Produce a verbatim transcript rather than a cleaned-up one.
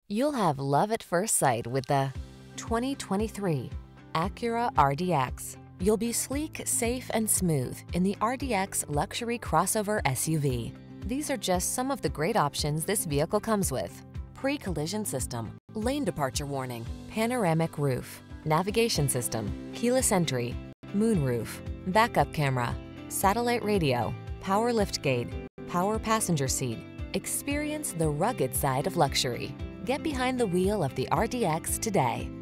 You'll have love at first sight with the twenty twenty-three Acura R D X. You'll be sleek, safe, and smooth in the R D X luxury crossover S U V. These are just some of the great options this vehicle comes with: pre-collision system, lane departure warning, panoramic roof, navigation system, keyless entry, moonroof, backup camera, satellite radio, power liftgate, power passenger seat. Experience the rugged side of luxury. Get behind the wheel of the R D X today.